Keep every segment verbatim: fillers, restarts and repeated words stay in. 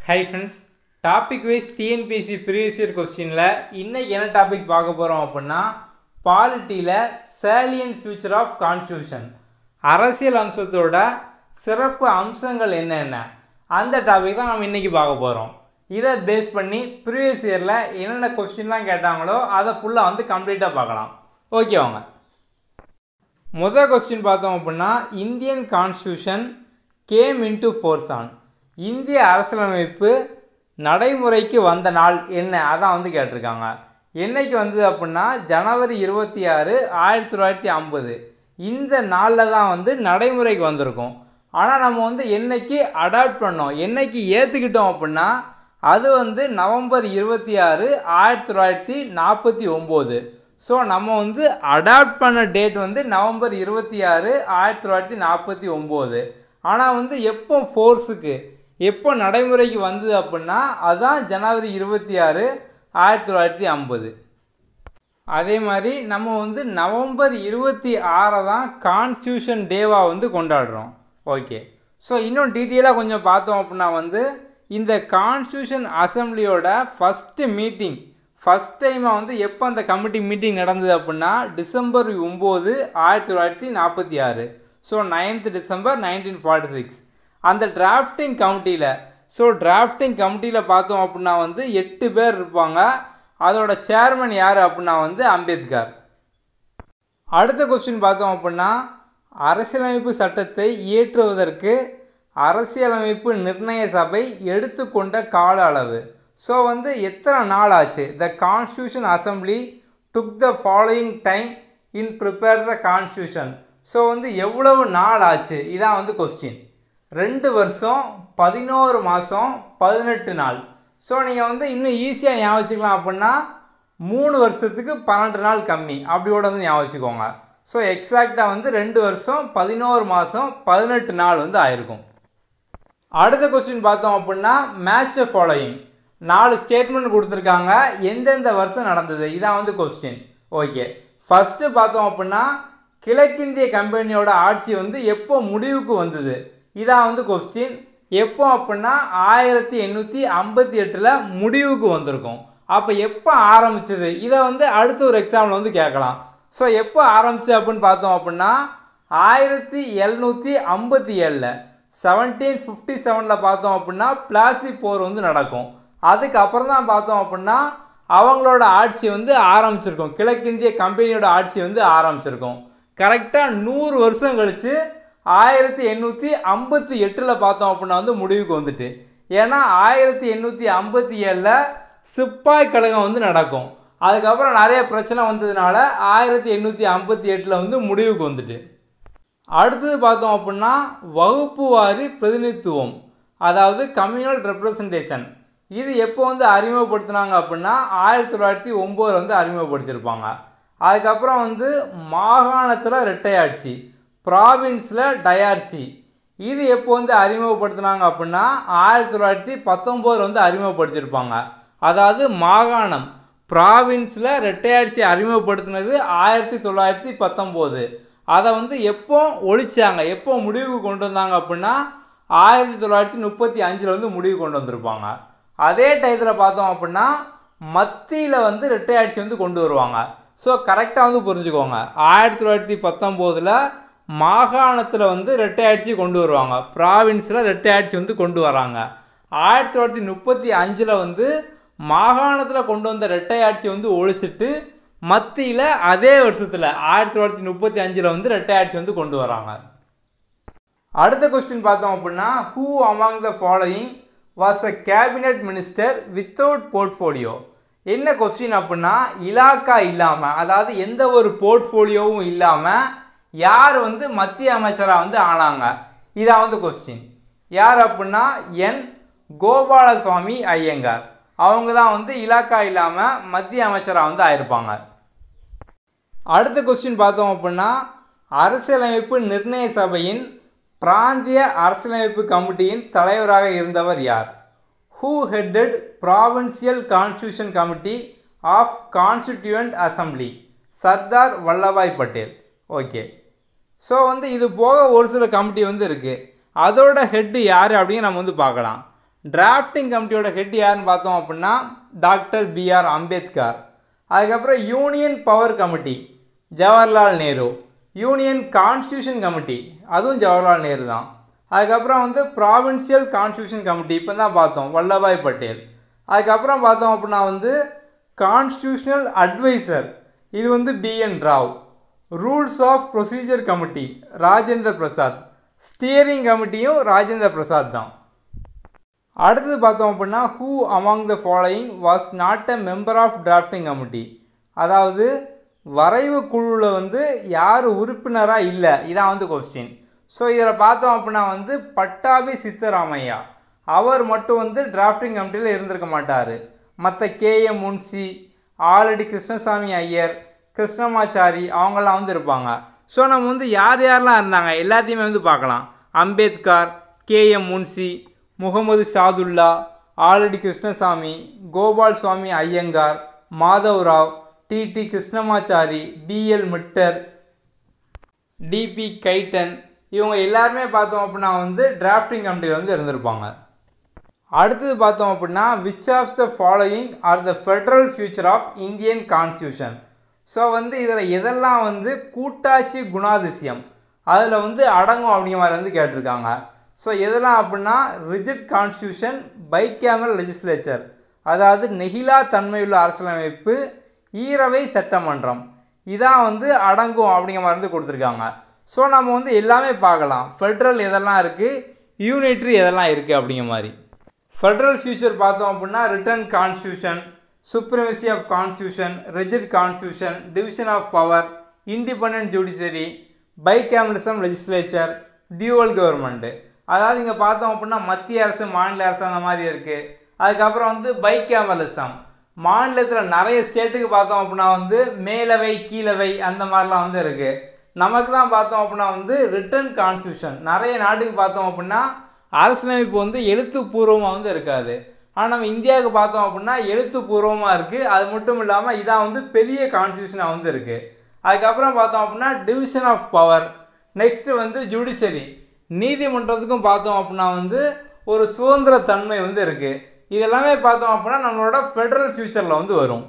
Hi friends, topic wise T N P S C previous year question la இன்னைக்கு என்ன topic பார்க்க போறோம் அப்படினா பாலிட்டில salient feature of constitution அரசியல் அம்சத்தோட சிறப்பு அம்சங்கள் என்னென்ன அந்த டாபிக் தான் நாம இன்னைக்கு பார்க்க போறோம். இத பேஸ் பண்ணி previous yearல என்னென்ன क्वेश्चनலாம் கேட்டாங்களோ அத ஃபுல்லா வந்து கம்ப்ளீட்டா பார்க்கலாம். ஓகே வாங்க. முதல் क्वेश्चन பார்த்தோம் அப்படினா Indian Constitution came into force on இந்திய அரசியலமைப்பு நடைமுறைக்கு வந்த நாள் என்ன அதான் வந்து கேட்டிருக்காங்க. என்னைக்கு வந்தது அப்படின்னா ஜனவரி இருபத்தி ஆறு ஆயிரத்தி தொள்ளாயிரத்தி ஐம்பது இந்த நாளில் தான் வந்து நடைமுறைக்கு வந்திருக்கும். ஆனால் நம்ம வந்து என்னைக்கு அடாப்ட் பண்ணோம் என்னைக்கு ஏற்றுக்கிட்டோம் அப்படின்னா அது வந்து நவம்பர் இருபத்தி ஆறு ஆயிரத்தி தொள்ளாயிரத்தி நாற்பத்தி ஒம்பது. ஸோ நம்ம வந்து அடாப்ட் பண்ண டேட் வந்து நவம்பர் இருபத்தி ஆறு ஆயிரத்தி தொள்ளாயிரத்தி நாற்பத்தி ஒம்பது. ஆனால் வந்து எப்போ ஃபோர்ஸுக்கு எப்போ நடைமுறைக்கு வந்தது அப்படின்னா அதுதான் ஜனவரி இருபத்தி ஆறு ஆயிரத்தி தொள்ளாயிரத்தி ஐம்பது. அதே மாதிரி நம்ம வந்து நவம்பர் இருபத்தி ஆறை தான் கான்ஸ்டியூஷன் டேவாக வந்து கொண்டாடுறோம். ஓகே, ஸோ இன்னும் டீட்டெயிலாக கொஞ்சம் பார்த்தோம் அப்படின்னா வந்து இந்த கான்ஸ்டியூஷன் அசம்பிளியோட ஃபஸ்ட்டு மீட்டிங் ஃபஸ்ட் டைமாக வந்து எப்போ அந்த கமிட்டி மீட்டிங் நடந்தது அப்படின்னா டிசம்பர் ஒம்பது ஆயிரத்தி தொள்ளாயிரத்தி நாற்பத்தி ஆறு. So ninth December nineteen forty six அந்த டிராஃப்டிங் கமிட்டியில் ஸோ டிராஃப்டிங் கமிட்டியில் பார்த்தோம் அப்படின்னா வந்து எட்டு பேர் இருப்பாங்க. அதோட சேர்மன் யார் அப்படின்னா வந்து அம்பேத்கர். அடுத்த கொஸ்டின் பார்த்தோம் அப்படின்னா அரசியலமைப்பு சட்டத்தை இயற்றுவதற்கு அரசியலமைப்பு நிர்ணய சபை எடுத்துக்கொண்ட கால அளவு. ஸோ வந்து எத்தனை நாள் ஆச்சு? The constitution assembly took the following time in prepare the constitution. So வந்து எவ்வளவு நாள் ஆச்சு இதான் வந்து கொஸ்டின். ரெண்டு வருஷம் பதினோரு மாதம் பதினெட்டு நாள். ஸோ நீங்கள் வந்து இன்னும் ஈஸியாக ஞாபகம் வச்சுக்கலாம் அப்படின்னா மூணு வருஷத்துக்கு பன்னெண்டு நாள் கம்மி அப்படியோட வந்து ஞாபகம் வச்சுக்கோங்க. ஸோ எக்ஸாக்டாக வந்து ரெண்டு வருஷம் பதினோரு மாதம் பதினெட்டு நாள் வந்து ஆயிருக்கும். அடுத்த கொஸ்டின் பார்த்தோம் அப்படின்னா மேட்ச் ஃபாலோயிங் நாலு ஸ்டேட்மெண்ட் கொடுத்துருக்காங்க. எந்தெந்த வருஷம் நடந்தது இதான் வந்து கொஸ்டின். ஓகே, ஃபஸ்ட்டு பார்த்தோம் அப்படின்னா கிழக்கிந்திய கம்பெனியோட ஆட்சி வந்து எப்போ முடிவுக்கு வந்தது இதான் வந்து கொஸ்டின். எப்போ அப்படின்னா ஆயிரத்தி எண்ணூற்றி ஐம்பத்தி எட்டில் முடிவுக்கு வந்திருக்கும். அப்போ எப்போ ஆரம்பிச்சது இதை வந்து அடுத்த ஒரு எக்ஸாம்பிள் வந்து கேட்கலாம். ஸோ எப்போ ஆரம்பிச்சு அப்படின்னு பார்த்தோம் அப்படின்னா ஆயிரத்தி எழுநூற்றி ஐம்பத்தி ஏழில் செவன்டீன் ஃபிஃப்டி செவனில் பார்த்தோம் அப்படின்னா பிளாசி போர் வந்து நடக்கும். அதுக்கப்புறம் தான் பார்த்தோம் அப்படின்னா அவங்களோட ஆட்சி வந்து ஆரம்பிச்சிருக்கும். கிழக்கிந்திய கம்பெனியோட ஆட்சி வந்து ஆரம்பிச்சிருக்கும். கரெக்டாக நூறு வருஷம் கழித்து ஆயிரத்தி எண்ணூற்றி ஐம்பத்தி எட்டில் பார்த்தோம் அப்படின்னா வந்து முடிவுக்கு வந்துட்டு. ஏன்னா ஆயிரத்தி எண்ணூற்றி ஐம்பத்தி ஏழில் சிப்பாய் கழகம் வந்து நடக்கும். அதுக்கப்புறம் நிறைய பிரச்சனை வந்ததுனால ஆயிரத்தி எண்ணூற்றி ஐம்பத்தி எட்டில் வந்து முடிவுக்கு வந்துட்டு. அடுத்தது பார்த்தோம் அப்படின்னா வகுப்பு வாரி பிரதிநிதித்துவம் அதாவது கம்யூனல் ரெப்ரசன்டேஷன். இது எப்போ வந்து அறிமுகப்படுத்தினாங்க அப்படின்னா ஆயிரத்தி தொள்ளாயிரத்தி ஒம்போதில் வந்து அறிமுகப்படுத்தியிருப்பாங்க. அதுக்கப்புறம் வந்து மாகாணத்தில் இரட்டையாட்சி ப்ராவின்ஸில் டயாட்சி இது எப்போ வந்து அறிமுகப்படுத்தினாங்க அப்படின்னா ஆயிரத்தி தொள்ளாயிரத்தி பத்தொம்போதில் வந்து அறிமுகப்படுத்தியிருப்பாங்க. அதாவது மாகாணம் ப்ராவின்ஸில் இரட்டையாட்சி அறிமுகப்படுத்தினது ஆயிரத்தி தொள்ளாயிரத்தி பத்தொம்போது. அதை வந்து எப்போ ஒழிச்சாங்க எப்போ முடிவுக்கு கொண்டு வந்தாங்க அப்படின்னா ஆயிரத்தி தொள்ளாயிரத்தி முப்பத்தி அஞ்சில் வந்து முடிவு கொண்டு வந்திருப்பாங்க. அதே டயத்தில் பார்த்தோம் அப்படின்னா மத்தியில் வந்து இரட்டையாட்சி வந்து கொண்டு வருவாங்க. ஸோ கரெக்டாக வந்து புரிஞ்சுக்கோங்க, ஆயிரத்தி தொள்ளாயிரத்தி பத்தொம்போதில் மாகாணத்தில் வந்து இரட்டையாட்சி கொண்டு வருவாங்க, ப்ராவின்ஸில் இரட்டையாட்சி வந்து கொண்டு வராங்க. ஆயிரத்தி தொள்ளாயிரத்தி முப்பத்தி அஞ்சில் வந்து மாகாணத்தில் கொண்டு வந்த இரட்டையாட்சி வந்து ஒழிச்சிட்டு மத்தியில் அதே வருஷத்தில் ஆயிரத்தி தொள்ளாயிரத்தி முப்பத்தி அஞ்சில் வந்து இரட்டையாட்சி வந்து கொண்டு வராங்க. அடுத்த கொஸ்டின் பார்த்தோம் அப்படின்னா who among the following was a cabinet minister without portfolio. என்ன கொஸ்டின் அப்படின்னா இலாக்கா இல்லாமல் அதாவது எந்த ஒரு போர்ட்ஃபோலியோவும் இல்லாமல் யார் வந்து மத்திய அமைச்சராக வந்து ஆனாங்க இதான் வந்து கொஸ்டின். யார் அப்படின்னா என் கோபாலசுவாமி ஐயங்கார். அவங்க தான் வந்து இலாக்கா இல்லாமல் மத்திய அமைச்சராக வந்து ஆயிருப்பாங்க. அடுத்த கொஸ்டின் பார்த்தோம் அப்படின்னா அரசியலமைப்பு நிர்ணய சபையின் பிராந்திய அரசியலமைப்பு கமிட்டியின் தலைவராக இருந்தவர் யார்? Who headed Provincial Constitution Committee of Constituent Assembly? Sardar Vallabhbhai Patel. Okay, so வந்து இது போக ஒரு சில கமிட்டி வந்து இருக்குது. அதோட ஹெட்டு யார் அப்படின்னு நம்ம வந்து பார்க்கலாம். டிராஃப்டிங் கமிட்டியோட ஹெட் யாருன்னு பார்த்தோம் அப்படின்னா டாக்டர் பி ஆர் அம்பேத்கர். அதுக்கப்புறம் union power committee Jawaharlal Nehru. Union constitution committee அதுவும் ஜவஹர்லால் நேரு தான். அதுக்கப்புறம் வந்து ப்ராவின்சியல் கான்ஸ்டியூஷன் கமிட்டி இப்போ தான் பார்த்தோம் வல்லபாய் பட்டேல். அதுக்கப்புறம் பார்த்தோம் அப்படின்னா வந்து கான்ஸ்டியூஷனல் அட்வைசர் இது வந்து B N Rao. Rules of procedure committee Rajendra Prasad. Steering கமிட்டியும் ராஜேந்திர பிரசாத் தான். அடுத்தது பார்த்தோம் அப்படின்னா who among the following was not a member of drafting committee, அதாவது வரைவு குழுவில் வந்து யார் உறுப்பினராக இல்லை, இதான் வந்து கொஸ்டின். ஸோ இதில் பார்த்தோம் அப்படின்னா வந்து பட்டாபி சித்தராமையா அவர் மட்டும் வந்து டிராஃப்டிங் கமிட்டியில் இருந்திருக்க மாட்டார். மற்ற கேஎம் முன்சி, ஆலடி கிருஷ்ணசாமி ஐயர், கிருஷ்ணமாச்சாரி அவங்கெல்லாம் வந்து இருப்பாங்க. ஸோ நம்ம வந்து யார் யாரெல்லாம் இருந்தாங்க எல்லாத்தையுமே வந்து பார்க்கலாம். Ambedkar, KM Munshi, Mohammed Saadulla, Alladi Krishnaswami, Gopalaswami Iyengar, Madhavrao, TT Krishnamachari, BL Mitter, DP Khaitan இவங்க எல்லாருமே பார்த்தோம் அப்படின்னா வந்து டிராஃப்டிங் கமிட்டியில் வந்து இருந்திருப்பாங்க. அடுத்தது பார்த்தோம் அப்படின்னா which of the following are the federal feature of Indian constitution. So வந்து இதில் எதெல்லாம் வந்து கூட்டாட்சி குணாதிசயம் அதில் வந்து அடங்கும் அப்படிங்கிற மாதிரி வந்து கேட்டிருக்காங்க. ஸோ எதெல்லாம் அப்படின்னா ரிஜிட் கான்ஸ்டியூஷன், பைகேமரல் லெஜிஸ்லேச்சர் அதாவது நெகிழா தன்மையுள்ள அரசியலமைப்பு, ஈரவை சட்டமன்றம் இதான் வந்து அடங்கும் அப்படிங்கிற மாதிரி வந்து கொடுத்துருக்காங்க. ஸோ நம்ம வந்து எல்லாமே பார்க்கலாம். ஃபெட்ரல் எதெல்லாம் இருக்குது, யூனிட்ரி எதெல்லாம் இருக்குது அப்படிங்கிற மாதிரி. ஃபெட்ரல் ஃபியூச்சர் பார்த்தோம் அப்படின்னா written constitution, supremacy of constitution, rigid constitution, division of power, independent judiciary, bicameralism legislature, dual government. அதாவது இங்கே பார்த்தோம் அப்படின்னா மத்திய அரசு மாநில அரசு அந்த மாதிரி இருக்குது. அதுக்கப்புறம் வந்து பைகேமரலிசம் மாநிலத்தில் நிறைய ஸ்டேட்டுக்கு பார்த்தோம் அப்படின்னா வந்து மேலவை கீழவை அந்த மாதிரிலாம் வந்து இருக்குது. நமக்கு தான் பார்த்தோம் அப்படின்னா வந்து ரிட்டன் கான்ஸ்டியூஷன் நிறைய நாட்டுக்கு பார்த்தோம் அப்படின்னா அரசியலமைப்பு வந்து எழுத்துப்பூர்வமாக வந்து இருக்காது. ஆனால் நம்ம இந்தியாவுக்கு பார்த்தோம் அப்படின்னா எழுத்துப்பூர்வமாக இருக்குது. அது மட்டும் இல்லாமல் இதான் வந்து பெரிய கான்ஸ்டியூஷனாக வந்து இருக்குது. அதுக்கப்புறம் பார்த்தோம் அப்படின்னா டிவிஷன் ஆஃப் பவர், நெக்ஸ்ட்டு வந்து ஜுடிஷரி நீதிமன்றத்துக்கும் பார்த்தோம் அப்படின்னா வந்து ஒரு சுதந்திர தன்மை வந்து இருக்குது. இதெல்லாமே பார்த்தோம் அப்படின்னா நம்மளோட ஃபெடரல் ஃபியூச்சரில் வந்து வரும்.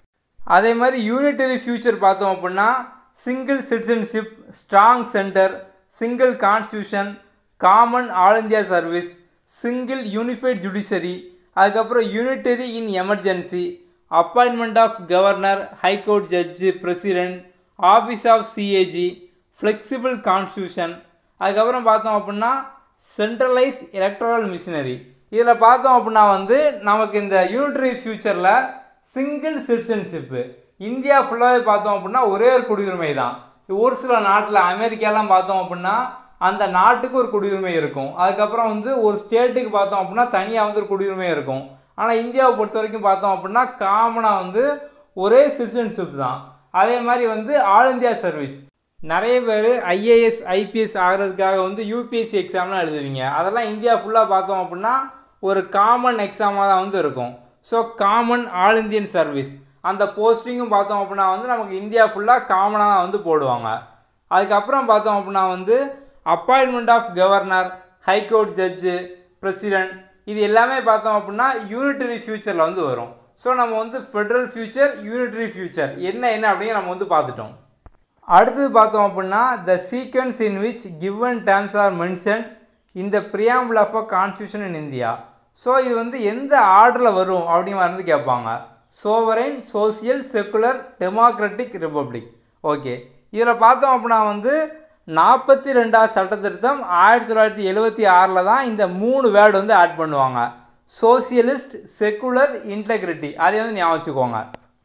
அதே மாதிரி யூனிட்டரி ஃபியூச்சர் பார்த்தோம் அப்படின்னா single citizenship, strong centre, single constitution, common all India service, single unified judiciary, அதுக்கப்புறம் unitary in emergency, appointment of governor, high court judge, president, office of CAG, flexible constitution. அதுக்கப்புறம் பார்த்தோம் அப்படின்னா சென்ட்ரலைஸ் எலக்ட்ரல் மிஷினரி. இதில் பார்த்தோம் அப்படின்னா வந்து நமக்கு இந்த யூனிட்டரி ஃபியூச்சரில் சிங்கிள் சிட்டிசன்ஷிப்பு இந்தியா ஃபுல்லாகவே பார்த்தோம் அப்படின்னா ஒரே ஒரு குடியுரிமை தான். ஒரு சில நாட்டில் அமெரிக்காலாம் பார்த்தோம் அப்படின்னா அந்த நாட்டுக்கு ஒரு குடியுரிமை இருக்கும். அதுக்கப்புறம் வந்து ஒரு ஸ்டேட்டுக்கு பார்த்தோம் அப்படின்னா தனியாக வந்து ஒரு குடியுரிமை இருக்கும். ஆனால் இந்தியாவை பொறுத்த வரைக்கும் பார்த்தோம் அப்படின்னா காமனாக வந்து ஒரே சிட்டிசன்ஷிப் தான். அதே மாதிரி வந்து ஆல் இந்தியா சர்வீஸ் நிறைய பேர் ஐஏஎஸ் ஐபிஎஸ் ஆகிறதுக்காக வந்து யூபிஎஸ்சி எக்ஸாம்லாம் எழுதுவீங்க. அதெல்லாம் இந்தியா ஃபுல்லாக பார்த்தோம் அப்படின்னா ஒரு காமன் எக்ஸாமாக தான் வந்து இருக்கும். So common all Indian service அந்த போஸ்டிங்கும் பார்த்தோம் அப்படின்னா வந்து நமக்கு இந்தியா ஃபுல்லாக காமனாக தான் வந்து போடுவாங்க. அதுக்கப்புறம் பார்த்தோம் அப்படின்னா வந்து appointment of governor, high court judge, president இது எல்லாமே பார்த்தோம் அப்படின்னா யூனிட்டரி ஃபியூச்சரில் வந்து வரும். ஸோ நம்ம வந்து ஃபெடரல் ஃபியூச்சர், யூனிட்டரி ஃபியூச்சர் என்ன என்ன அப்படிங்கிற நம்ம வந்து பார்த்துட்டோம். அடுத்தது பார்த்தோம் அப்படின்னா the sequence in which given terms are mention in the preamble of a constitution in India. So இது வந்து எந்த ஆர்டரில் வரும் அப்படிங்கிற மாதிரி வந்து கேட்பாங்க. Sovereign, social, secular, democratic, republic. Okay, இதில் பார்த்தோம் அப்படின்னா வந்து நாற்பத்தி ரெண்டாவது சட்ட திருத்தம் ஆயிரத்தி தொள்ளாயிரத்தி எழுபத்தி ஆறில் தான் இந்த மூணு வேர்டு வந்து ஆட் பண்ணுவாங்க. சோசியலிஸ்ட், செக்குலர், இன்டெகிரிட்டி அதை வந்து ஞாபகம் வச்சுக்கோங்க.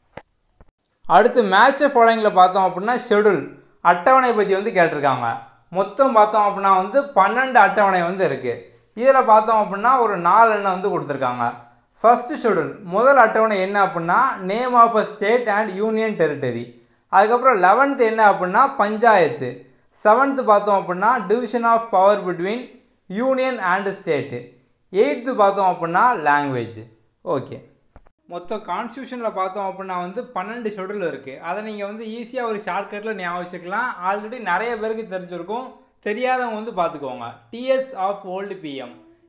அடுத்து மேட்ச் ஃபாலோயிங்கில் பார்த்தோம் அப்படின்னா ஷெடியூல் அட்டவணை பற்றி வந்து கேட்டிருக்காங்க. மொத்தம் பார்த்தோம் அப்படின்னா வந்து பன்னெண்டு அட்டவணை வந்து இருக்குது. இதில் பார்த்தோம் அப்படின்னா ஒரு நாலு எண்ணம் வந்து கொடுத்துருக்காங்க. ஃபர்ஸ்ட் ஷெடியூல் முதல் அட்டவணை என்ன அப்படின்னா name of a state and union territory. அதுக்கப்புறம் லெவன்த்து என்ன அப்படின்னா பஞ்சாயத்து. செவன்த்து பார்த்தோம் அப்படின்னா division of power between union and state. Eighth பார்த்தோம் அப்படின்னா லாங்குவேஜ். ஓகே, மொத்தம் கான்ஸ்டியூஷனில் பார்த்தோம் அப்படின்னா வந்து பன்னெண்டு ஷெடியூல் இருக்குது. அதை நீங்கள் வந்து ஈஸியாக ஒரு ஷார்ட்கட்டில் ஞாபகம் வச்சுக்கலாம். ஆல்ரெடி நிறைய பேருக்கு தெரிஞ்சிருக்கும், தெரியாதவங்க வந்து பார்த்துக்கோங்க. டிஎஸ் ஆஃப் ஓல்டு பிஎம்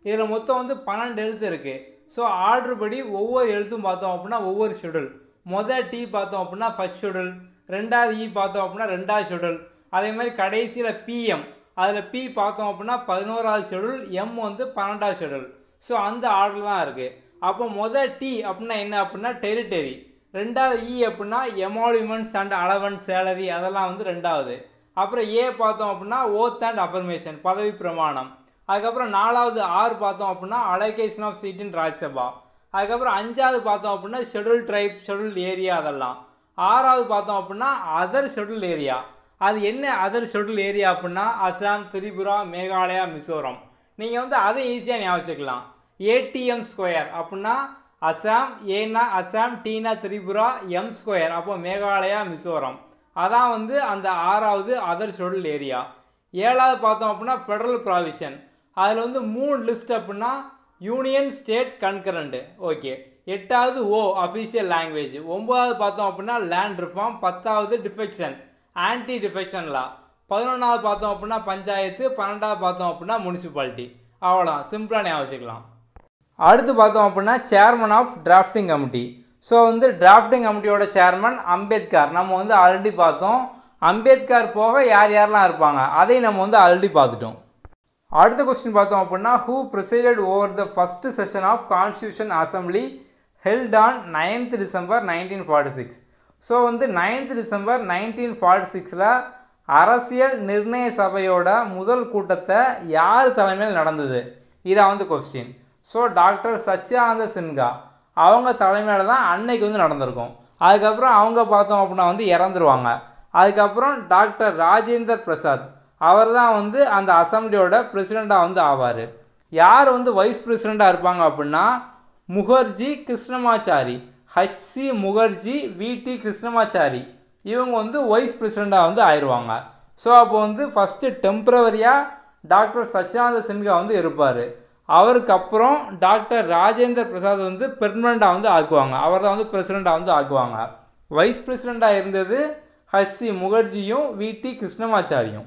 இதில் மொத்தம் வந்து பன்னெண்டு எழுத்து இருக்குது. ஸோ ஆர்டர் படி ஒவ்வொரு எழுத்தும் பார்த்தோம் அப்படின்னா ஒவ்வொரு ஷெடியூல். மொதல் டி பார்த்தோம் அப்படின்னா ஃபர்ஸ்ட் ஷெடியூல், ரெண்டாவது இ பார்த்தோம் அப்படின்னா ரெண்டாவது ஷெடியூல், அதே மாதிரி கடைசியில் பிஎம், அதில் பி பார்த்தோம் அப்படின்னா பதினோராவது ஷெடியூல், எம் வந்து பன்னெண்டாவது ஷெடியூல். ஸோ அந்த ஆர்டர் தான் இருக்குது. அப்போ மொதல் டி அப்படின்னா என்ன அப்படின்னா டெரிட்டரி, ரெண்டாவது இ அப்படின்னா எமாலுமெண்ட்ஸ் அண்ட் அலவன்ஸ் சேலரி, அதெல்லாம் வந்து ரெண்டாவது. அப்புறம் ஏ பார்த்தோம் அப்படின்னா ஓத் அண்ட் அஃபர்மேஷன், பதவி பிரமாணம். அதுக்கப்புறம் நாலாவது ஆறு பார்த்தோம் அப்படின்னா allocation of seat in Rajya Sabha. அதுக்கப்புறம் அஞ்சாவது பார்த்தோம் அப்படின்னா ஷெடியூல் ட்ரைப், ஷெடியூல் ஏரியா, அதெல்லாம். ஆறாவது பார்த்தோம் அப்படின்னா அதர் ஷெடியூல் ஏரியா. அது என்ன அதர் ஷெடியூல் ஏரியா அப்படின்னா அசாம், திரிபுரா, மேகாலயா, மிசோரம். நீங்கள் வந்து அதை ஈஸியாக ஞாபகம் வச்சுக்கலாம். ஏடிஎம் ஸ்கொயர் அப்படின்னா அசாம், ஏனா அசாம், டீனா திரிபுரா, எம் ஸ்கொயர் அப்போ மேகாலயா, மிசோரம். அதான் வந்து அந்த ஆறாவது அதர் ஷெடியூல் ஏரியா. ஏழாவது பார்த்தோம் அப்படின்னா ஃபெடரல் ப்ராவிஷன். அதில் வந்து மூணு லிஸ்ட் அப்படின்னா யூனியன், ஸ்டேட், கன்கரண்ட். ஓகே. எட்டாவது ஓ அஃபிஷியல் லாங்குவேஜ். ஒன்பதாவது பார்த்தோம் அப்படின்னா லேண்ட் ரிஃபார்ம். பத்தாவது டிஃபெக்ஷன், ஆன்டி டிஃபெக்ஷன் லா. பதினொன்றாவது பார்த்தோம் அப்படின்னா பஞ்சாயத்து. பன்னெண்டாவது பார்த்தோம் அப்படின்னா முனிசிபாலிட்டி. அவ்வளோதான், சிம்பிளாக ஞாபகம் வச்சுக்கலாம். அடுத்து பார்த்தோம் அப்படின்னா chairman of drafting committee. So வந்து டிராஃப்டிங் கமிட்டியோட சேர்மன் அம்பேத்கர். நம்ம வந்து ஆல்ரெடி பார்த்தோம். அம்பேத்கர் போக யார் யாரெல்லாம் இருப்பாங்க அதையும் நம்ம வந்து ஆல்ரெடி பார்த்துட்டோம். அடுத்த கொஸ்டின் பார்த்தோம் அப்படின்னா who presided over the first session of constitution assembly held on ninth December nineteen forty six. So வந்து நைன்த் டிசம்பர் நைன்டீன் ஃபார்ட்டி சிக்ஸில் அரசியல் நிர்ணய சபையோட முதல் கூட்டத்தை யார் தலைமையில் நடந்தது? இதான் வந்து question. So doctor Sachchidananda Sinha அவங்க தலைமையில் தான் அன்னைக்கு வந்து நடந்திருக்கும். அதுக்கப்புறம் அவங்க பார்த்தோம் அப்படின்னா வந்து இறந்துருவாங்க. அதுக்கப்புறம் டாக்டர் ராஜேந்தர் பிரசாத் அவர் தான் வந்து அந்த அசம்பிளியோட பிரசிடெண்ட்டாக வந்து ஆவார். யார் வந்து வைஸ் பிரசிடெண்ட்டாக இருப்பாங்க அப்படின்னா முகர்ஜி கிருஷ்ணமாச்சாரி, ஹச்சி முகர்ஜி, விடி கிருஷ்ணமாச்சாரி, இவங்க வந்து வைஸ் பிரசிடெண்ட்டாக வந்து ஆயிடுவாங்க. ஸோ அப்போ வந்து ஃபஸ்ட்டு டெம்பரவரியாக டாக்டர் சச்சிதானந்த சின்ஹா வந்து இருப்பார். அவருக்கு அப்புறம் டாக்டர் ராஜேந்தர் பிரசாத் வந்து பெர்மனண்ட்டாக வந்து ஆக்குவாங்க. அவர் தான் வந்து பிரசிடெண்ட்டாக வந்து ஆக்குவாங்க. வைஸ் பிரசிடெண்ட்டாக இருந்தது ஹச்சி முகர்ஜியும் விடி கிருஷ்ணமாச்சாரியும்.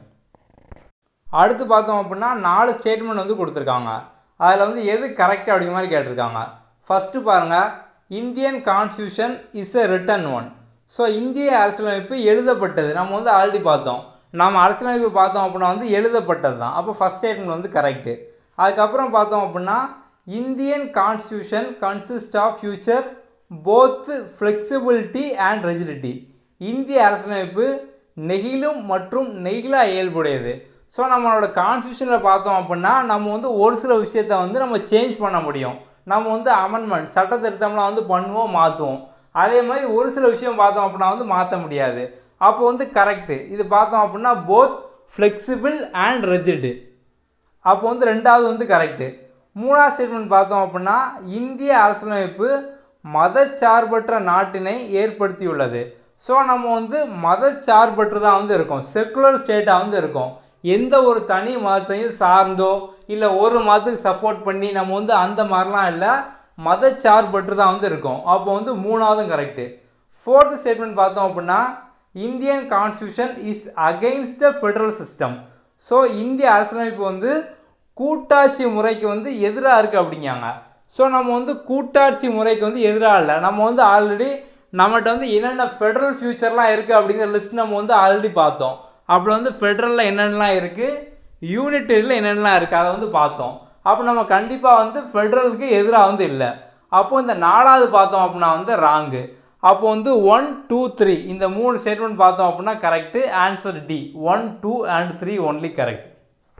அடுத்து பார்த்தோம் அப்படின்னா நாலு ஸ்டேட்மெண்ட் வந்து கொடுத்துருக்காங்க. அதில் வந்து எது கரெக்டாக அப்படிங்கிற மாதிரி கேட்டிருக்காங்க. ஃபஸ்ட்டு பாருங்கள், Indian constitution is a written one. So இந்திய அரசியலமைப்பு எழுதப்பட்டது. நம்ம வந்து ஆல்ரெடி பார்த்தோம். நம்ம அரசியலமைப்பு பார்த்தோம் அப்படின்னா வந்து எழுதப்பட்டது தான். அப்போ ஃபஸ்ட் ஸ்டேட்மெண்ட் வந்து கரெக்டு. அதுக்கப்புறம் பார்த்தோம் அப்படின்னா Indian constitution consist of feature both flexibility and rigidity. இந்திய அரசியலமைப்பு நெகிழும் மற்றும் நெகிழா இயல்புடையது. ஸோ நம்மளோட கான்ஸ்டியூஷனில் பார்த்தோம் அப்படின்னா நம்ம வந்து ஒரு சில விஷயத்த வந்து நம்ம சேஞ்ச் பண்ண முடியும். நம்ம வந்து அமெண்ட்மெண்ட் சட்ட திருத்தம்லாம் வந்து பண்ணுவோம், மாற்றுவோம். அதே மாதிரி ஒரு சில விஷயம் பார்த்தோம் அப்படின்னா வந்து மாற்ற முடியாது. அப்போ வந்து கரெக்டு. இது பார்த்தோம் அப்படின்னா போத் ஃப்ளெக்சிபிள் அண்ட் ரெஜிடு. அப்போ வந்து ரெண்டாவது வந்து கரெக்டு. மூணாவது ஸ்டேட்மெண்ட் பார்த்தோம் அப்படின்னா இந்திய அரசியலமைப்பு மதச்சார்பற்ற நாட்டினை ஏற்படுத்தியுள்ளது. ஸோ நம்ம வந்து மதச்சார்பற்று தான் வந்து இருக்கும், செக்குலர் ஸ்டேட்டாக வந்து இருக்கும். எந்த ஒரு தனி மதத்தையும் சார்ந்தோ இல்லை ஒரு மதத்துக்கு சப்போர்ட் பண்ணி நம்ம வந்து அந்த மாதிரிலாம் இல்லை, மதச்சார்பற்று தான் வந்து இருக்கும். அப்போ வந்து மூணாவதும் கரெக்டு. ஃபோர்த்து ஸ்டேட்மெண்ட் பார்த்தோம் அப்படின்னா Indian constitution is against the federal system. So இந்திய அரசியலமைப்பு வந்து கூட்டாட்சி முறைக்கு வந்து எதிராக இருக்குது அப்படிங்காங்க. ஸோ நம்ம வந்து கூட்டாட்சி முறைக்கு வந்து எதிராக இல்லை. நம்ம வந்து ஆல்ரெடி நம்மகிட்ட வந்து என்னென்ன ஃபெடரல் ஃபியூச்சர்லாம் இருக்குது அப்படிங்கிற லிஸ்ட் நம்ம வந்து ஆல்ரெடி பார்த்தோம். அப்போ வந்து ஃபெடரலில் என்னென்னலாம் இருக்குது, யூனிட்டரியில் என்னென்னலாம் இருக்குது அதை வந்து பார்த்தோம். அப்போ நம்ம கண்டிப்பாக வந்து ஃபெடரலுக்கு எதிராக வந்து இல்லை. அப்போது இந்த நாலாவது பார்த்தோம் அப்படின்னா வந்து ராங்கு. அப்போ வந்து ஒன் டூ த்ரீ இந்த மூணு ஸ்டேட்மெண்ட் பார்த்தோம் அப்படின்னா correct. Answer D, one two and three only correct.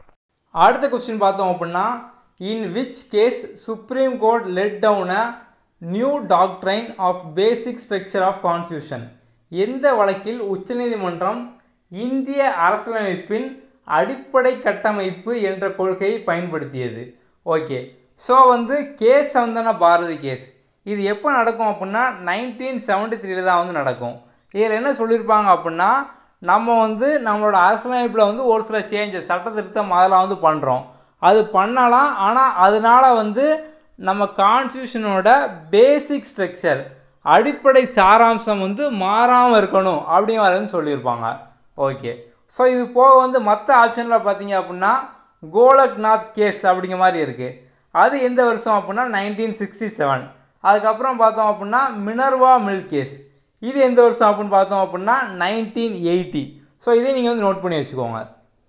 அடுத்த கொஸ்டின் பார்த்தோம் அப்படின்னா in which case supreme court laid down a new doctrine of basic structure of constitution. எந்த வழக்கில் உச்சநீதிமன்றம் இந்திய அரசியலமைப்பின் அடிப்படை கட்டமைப்பு என்ற கொள்கையை பயன்படுத்தியது? ஓகே. ஸோ வந்து கேஸ் சந்தன பாரதி கேஸ் இது எப்போ நடக்கும் அப்படின்னா நைன்டீன் செவன்ட்டி த்ரீல தான் வந்து நடக்கும். இதில் என்ன சொல்லியிருப்பாங்க அப்படின்னா நம்ம வந்து நம்மளோட அரசியலமைப்பில் வந்து ஒரு சில சேஞ்சஸ் சட்ட திருத்தம் அதெல்லாம் வந்து பண்ணுறோம். அது பண்ணலாம், ஆனால் அதனால் வந்து நம்ம கான்ஸ்டியூஷனோட பேசிக் ஸ்ட்ரக்சர் அடிப்படை சாராம்சம் வந்து மாறாமல் இருக்கணும் அப்படிங்கிறதுன்னு சொல்லியிருப்பாங்க. ஓகே. ஸோ இது போக வந்து மற்ற ஆப்ஷனில் பார்த்தீங்க அப்படின்னா கோலக்நாத் கேஸ் அப்படிங்கிற மாதிரி இருக்குது. அது எந்த வருஷம் அப்படின்னா நைன்டீன் சிக்ஸ்டி செவன். அதுக்கப்புறம் பார்த்தோம் அப்படின்னா மினர்வா மில்க் கேஸ், இது எந்த வருஷம் அப்படின்னு பார்த்தோம் அப்படின்னா நைன்டீன் எயிட்டி. ஸோ இதை நீங்கள் வந்து நோட் பண்ணி வச்சுக்கோங்க.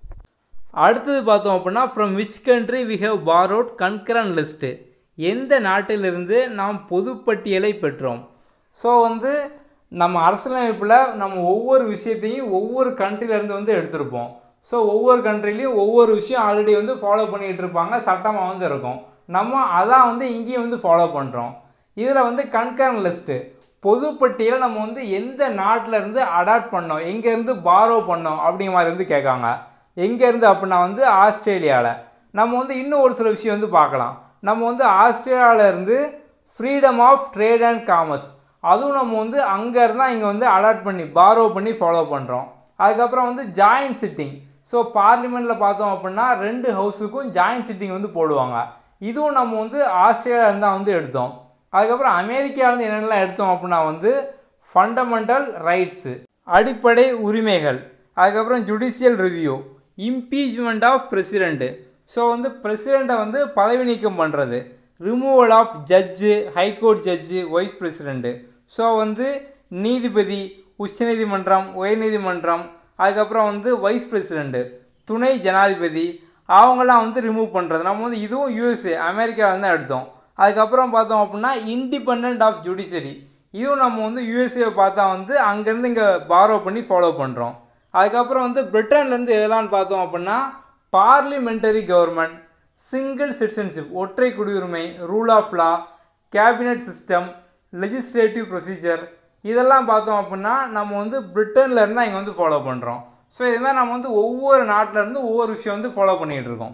அடுத்தது பார்த்தோம் அப்படின்னா from which country we have borrowed concurrent list, எந்த நாட்டிலிருந்து நாம் பொதுப்பட்டியலை பெற்றோம். ஸோ வந்து நம்ம அரசியலமைப்பில் நம்ம ஒவ்வொரு விஷயத்தையும் ஒவ்வொரு கண்ட்ரிலேருந்து வந்து எடுத்திருப்போம். ஸோ ஒவ்வொரு கண்ட்ரிலையும் ஒவ்வொரு விஷயம் ஆல்ரெடி வந்து ஃபாலோ பண்ணிகிட்டு இருப்பாங்க, சட்டமாக வந்து இருக்கும். நம்ம அதான் வந்து இங்கேயும் வந்து ஃபாலோ பண்ணுறோம். இதில் வந்து கன்கரண்ட் லிஸ்ட்டு பொதுப்பட்டியலை நம்ம வந்து எந்த நாட்டிலேருந்து அடாப்ட் பண்ணோம், எங்கேருந்து பாரோ பண்ணோம் அப்படிங்கிற மாதிரி வந்து கேட்காங்க. எங்கேருந்து அப்படின்னா வந்து ஆஸ்திரேலியாவில். நம்ம வந்து இன்னும் ஒரு சில விஷயம் வந்து பார்க்கலாம். நம்ம வந்து ஆஸ்திரேலியாவிலேருந்து freedom of trade and commerce, அதுவும் நம்ம வந்து அங்கேருந்து தான் இங்கே வந்து அடாப்ட் பண்ணி பாரோ பண்ணி ஃபாலோ பண்ணுறோம். அதுக்கப்புறம் வந்து ஜாயின்ட் சிட்டிங். ஸோ பார்லிமெண்ட்டில் பார்த்தோம் அப்படின்னா ரெண்டு ஹவுஸுக்கும் ஜாயின்ட் சிட்டிங் வந்து போடுவாங்க. இதுவும் நம்ம வந்து ஆஸ்திரேலியாவிலேருந்து தான் வந்து எடுத்தோம். அதுக்கப்புறம் அமெரிக்காவிலேருந்து என்னென்னலாம் எடுத்தோம் அப்படின்னா வந்து ஃபண்டமெண்டல் ரைட்ஸு, அடிப்படை உரிமைகள், அதுக்கப்புறம் judicial review, impeachment of president. So வந்து பிரசிடெண்ட்டை வந்து பதவி நீக்கம் பண்ணுறது, removal of judge, high court judge, vice president. So வந்து நீதிபதி, உச்சநீதிமன்றம், உயர்நீதிமன்றம், அதுக்கப்புறம் வந்து வைஸ் பிரசிடெண்ட்டு, துணை ஜனாதிபதி, அவங்களாம் வந்து ரிமூவ் பண்ணுறது. நம்ம வந்து இதுவும் யூஎஸ்ஏ அமெரிக்காவில் தான் எடுத்தோம். அதுக்கப்புறம் பார்த்தோம் அப்படின்னா இண்டிபெண்ட் ஆஃப் ஜுடிஷரி, இதுவும் நம்ம வந்து யூஎஸ்ஏ பார்த்தா வந்து அங்கேருந்து இங்கே பாரோ பண்ணி ஃபாலோ பண்ணுறோம். அதுக்கப்புறம் வந்து பிரிட்டன்லேருந்து எதெல்லாம் பார்த்தோம் அப்படின்னா பார்லிமெண்டரி கவர்மெண்ட், சிங்கிள் சிட்டிசன்ஷிப், ஒற்றை குடியுரிமை, rule of law, cabinet system, legislative procedure, இதெல்லாம் பார்த்தோம் அப்படின்னா நம்ம வந்து பிரிட்டனில் இருந்தால் இங்கே வந்து ஃபாலோ பண்ணுறோம். ஸோ இது மாதிரி நம்ம வந்து ஒவ்வொரு நாட்டிலேருந்து ஒவ்வொரு விஷயம் வந்து ஃபாலோ பண்ணிகிட்டு இருக்கோம்.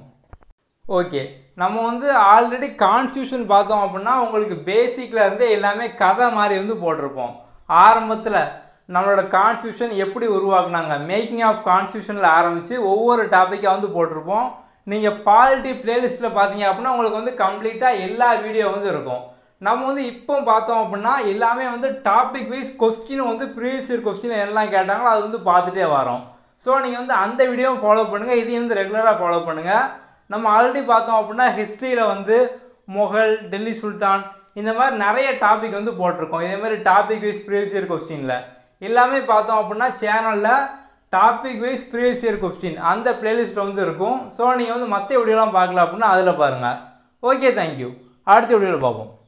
ஓகே, நம்ம வந்து ஆல்ரெடி கான்ஸ்டியூஷன் பார்த்தோம் அப்படின்னா உங்களுக்கு பேசிக்கில் இருந்து எல்லாமே கதை மாதிரி வந்து போட்டிருப்போம். ஆரம்பத்தில் நம்மளோட கான்ஸ்டியூஷன் எப்படி உருவாக்குனாங்க, மேக்கிங் ஆஃப் கான்ஸ்டியூஷனில் ஆரம்பித்து ஒவ்வொரு டாப்பிக்காக வந்து போட்டிருப்போம். நீங்கள் பாலிட்டி பிளேலிஸ்ட்டில் பார்த்தீங்க அப்படின்னா உங்களுக்கு வந்து கம்ப்ளீட்டாக எல்லா வீடியோ வந்து இருக்கும். நம்ம வந்து இப்போ பார்த்தோம் அப்படின்னா எல்லாமே வந்து டாபிக் வைஸ் கொஸ்டின் வந்து ப்ரீவியஸ் இயர் கொஸ்டின் எல்லாம் கேட்டாங்களோ அது வந்து பார்த்துட்டே வரோம். ஸோ நீங்கள் வந்து அந்த வீடியோவும் ஃபாலோ பண்ணுங்கள், இதையும் வந்து ரெகுலராக ஃபாலோ பண்ணுங்கள். நம்ம ஆல்ரெடி பார்த்தோம் அப்படின்னா ஹிஸ்ட்ரியில் வந்து முகல், டெல்லி சுல்தான், இந்த மாதிரி நிறைய டாபிக் வந்து போட்டிருக்கோம். இதே மாதிரி டாபிக் வைஸ் ப்ரீவியஸ் இயர் கொஸ்டினில் எல்லாமே பார்த்தோம் அப்படின்னா சேனலில் topic wise previous year question அந்த பிளேலிஸ்ட்டில் வந்து இருக்கும். ஸோ நீங்கள் வந்து மற்ற வீடியோலாம் பார்க்கல அப்படின்னா அதில் பாருங்கள். Okay, thank you. அடுத்த வீடியோவில் பார்ப்போம்.